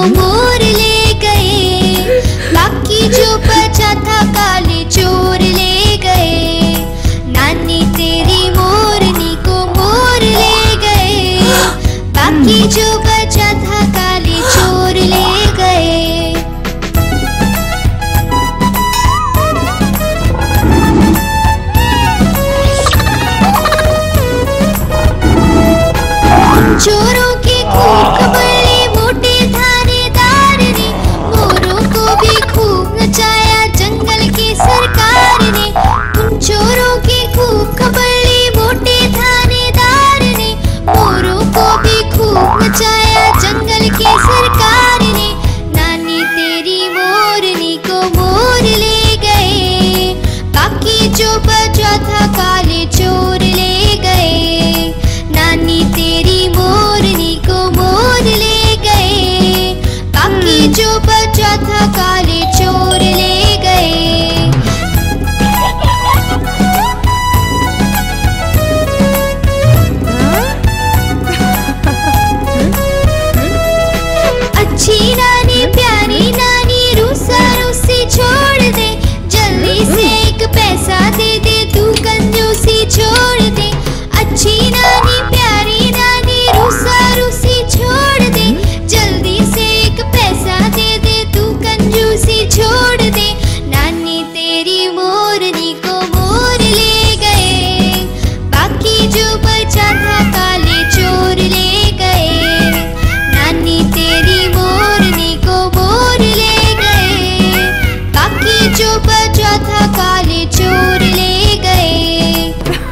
मोर ले गए, बाकी जो बचा था काले चोर ले गए। नानी तेरी मोरनी को मोर ले गए, बाकी जो बचा था काले चोर ले गए। चोरों के खूब खबरले मोटे थानेदार ने, मोरों को भी खूब नचाया जंगल की सरकार ने। उन चोरों के खूब खबरले मोटे थानेदार ने, मोरों को भी खूब नचाया जंगल की सरकार ने। नानी तेरी मोरनी को मोर ले गए, बाकी जो बचा था काले चोर ले गए। नानी तेरी मोरनी को मोर ले गए, बाकी जो बचा था काले चोर ले गए। अच्छी नानी प्यारी नानी रूसा रूसी छोड़ दे, जल्दी से एक पैसा दे दे तू कंजूसी छोड़ दे। अच्छी नानी प्यारी नानी रूसा रूसी छोड़ दे, जल्दी से एक पैसा दे दे तू कंजूसी छोड़ दे। नानी तेरी मोरनी को मोर ले गए, बाकी जो बचा था काले चोर ले गए। नानी तेरी मोरनी को मोर ले गए, बाकी जो बचा था काले चोर ले गए।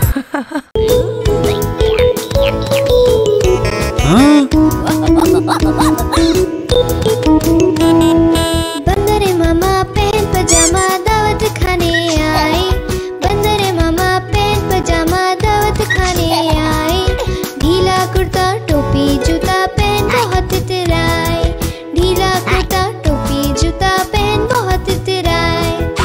बंदर मामा पैंट पजामा दावत खाने आए, बंदर मामा पैंट पजामा दावत खाने आए। ढीला कुर्ता टोपी जूता पहन बहुत इतराए, ढीला कुर्ता टोपी जूता पहन बहुत इतराए।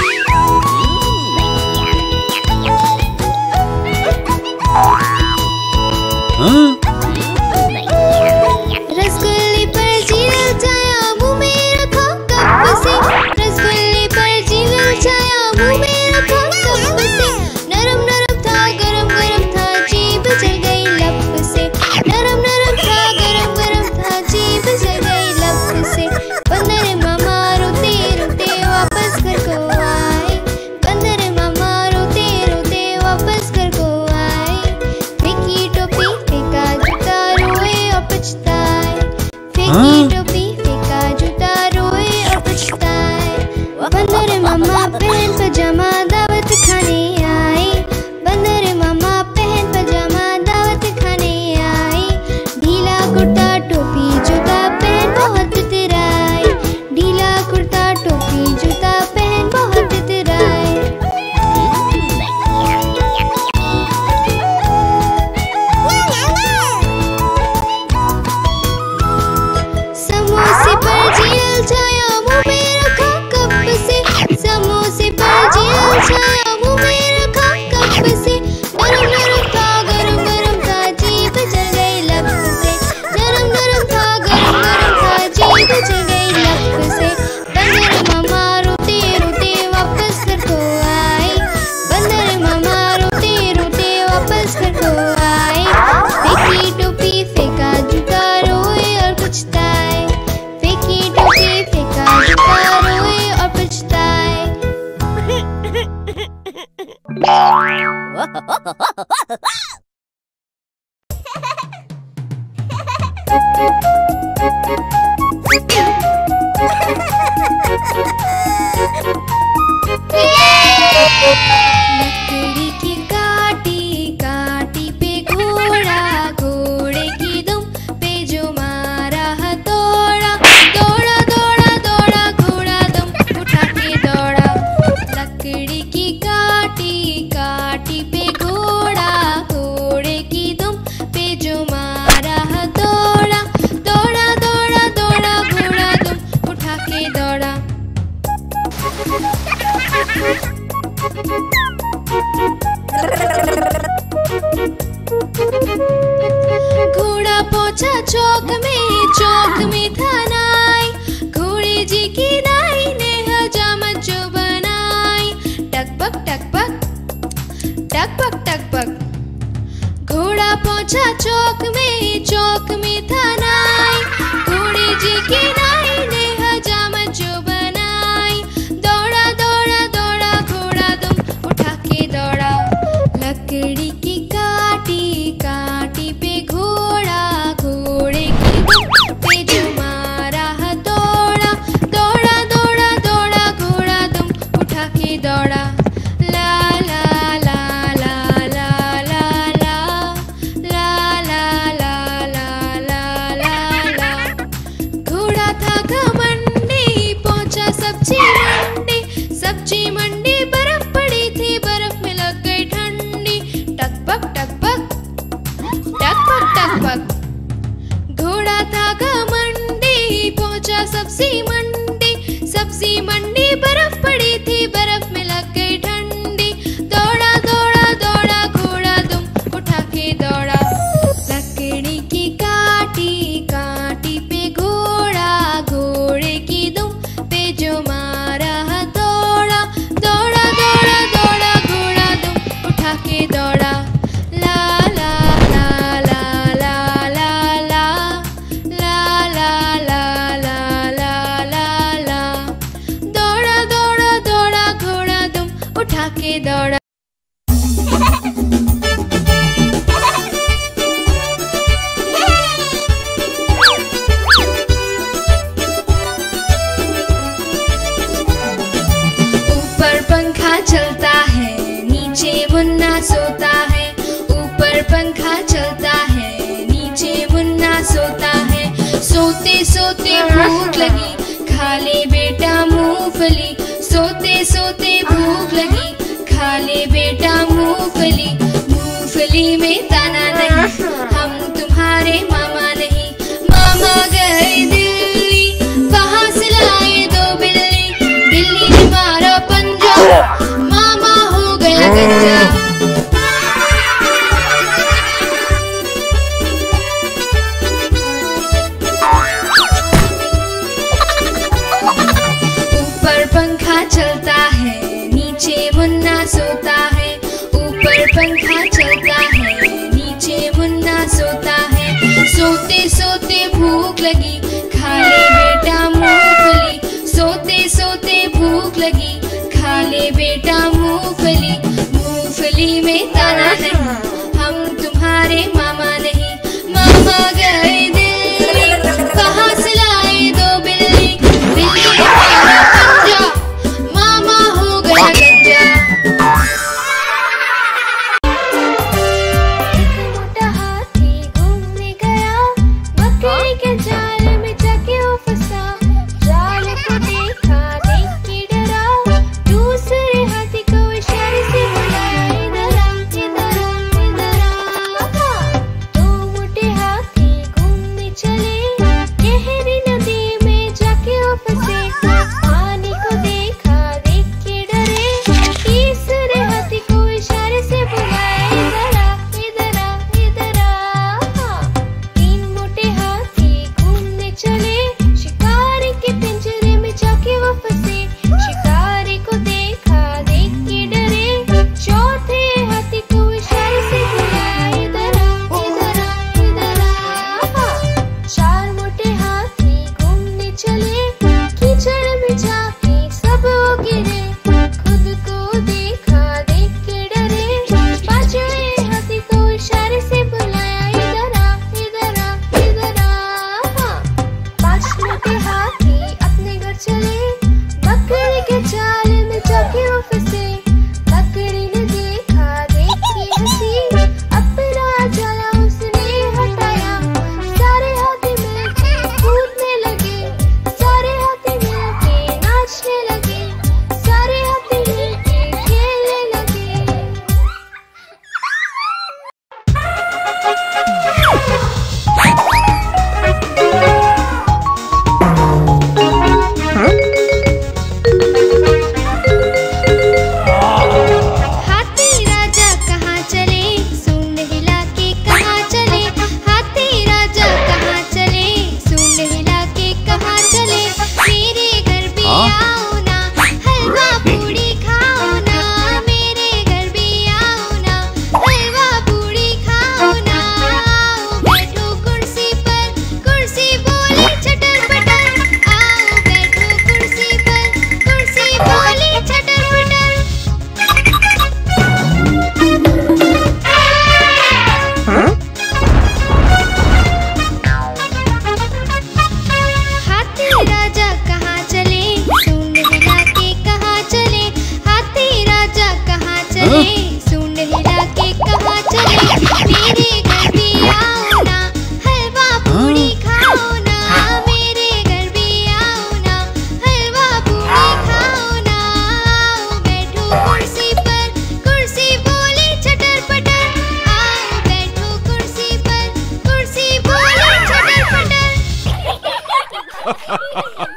रसगुल्ले पर जीरा छाया मुंह में रखा कप से, रसगुल्ले पर जीरा छाया मुंह में रखा कप से। नरम नरम था गरम गरम था जीभ जल गई लप से, नरम नरम था गरम गरम था जीभ जल गई लप से। बंदर मामा रोते रोते वापस घर को आए, बंदर मामा रोते रोते वापस घर को आए। फेंकी टोपी फेंका जूता रोए और पछताए, फेंकी टोपी फेंका जूता रोए और पछताए। बंदर मामा पहन पजामा दावत खाने आए, बंदर मामा पहन पजामा दावत खाने आए। ढीला कुर्ता टोपी जूता पहन बहुत इतराए, ढीला कुर्ता टोपी जूता पहन बहुत इतराए। समोसे पर जेल छाया मुंह में रखा कप से, समोसे पर जेल छाया मुंह में रखा कप से। नरम नरम था गरम गरम था जीभ जल गई लप से, नरम नरम था गरम गरम था जीभ जल गई लप से। बंदर मामा रोते रोते वापस घर को आए, बंदर मामा रोते रोते वापस घर को आए। फेंकी टोपी फेंका जूता रोए और पछताए, फेंकी टोपी फेंका जूता रोए और पछताए। लकड़ी की काटी काटी पे घोड़ा, घोड़े की दुम पे जो मारा हथौड़ा। दौड़ा दौड़ा दौड़ा घोड़ा दुम उठा के दौड़ा। लकड़ी की काटी काटी पे घोड़ा, पहुंचा चौक में था नाई। घोड़े जी की नाई ने हजामत जो बनाई। दौड़ा दौड़ा दौड़ा घोड़ा दुम उठा के दौड़ा। लकड़ी की काटी पे घोड़ा, घोड़े की दुम पे जो मारा हथौड़ा। दौड़ा दौड़ा दौड़ा घोड़ा दुम उठा के दौड़ा। ला ला ला ला ला ला ला ला ला ला ला ला ला। घोड़ा था घमंडी पहुंचा सब्जी मंडी। बर्फ पड़ी थी, बर्फ में लग गई ठंडी। टकपक टकपक टकपक टकपक। घोड़ा था घमंडी पहुंचा सब्जी मंडी। बर्फ पड़ी थी, बर्फ में लग गई ठंडी। दौड़ा दौड़ा दौड़ा घोड़ा दुम उठा के दौड़ा। लकड़ी की काटी पे घोड़ा, घोड़े की दुम पे जो मारा हथौड़ा। दौड़ा दौड़ा दौड़ा घोड़ा दुम उठा के दौड़ा। ला ला ला ला ला ला ला ला ला ला ला ला ला। दौड़ा दौड़ा दौड़ा घोड़ा दुम उठा के दौड़ा। ऊपर पंखा चलता है, नीचे मुन्ना सोता है। ऊपर पंखा चलता है, नीचे मुन्ना सोता है। सोते सोते भूख लगी, खा ले बेटा मूंगफली। सोते सोते भूख लगी, खा ले बेटा मूंगफली। मूंगफली में दाना नहीं, हम तुम्हारे मामा नहीं। मामा गए दिल्ली, वहाँ से लाए 2 बिल्ली। बिल्ली ने मारा पंजा, मामा हो गया गंजा। ऊपर पंखा चलता है, नीचे मुन्ना सोता है। ऊपर पंखा चलता है, नीचे मुन्ना सोता है। सोते सोते भूख लगी, खा ले बेटा मूंगफली। सोते सोते भूख लगी, खा ले बेटा मूंगफली। मूंगफली में दाना नहीं, हम तुम्हारे मामा नहीं। मामा गए दिल्ली, वहाँ से लाए 2 बिल्ली। बिल्ली ने मारा पंजा, मामा हो गया गंजा। मोटा हाथी घूमने गया, मकड़ी के जाल में जाके वो फंसा। जाल को देखा, देख के डरा। दूसरे हाथी को इशारे से बुलाया, इधर आ इधर आ। है।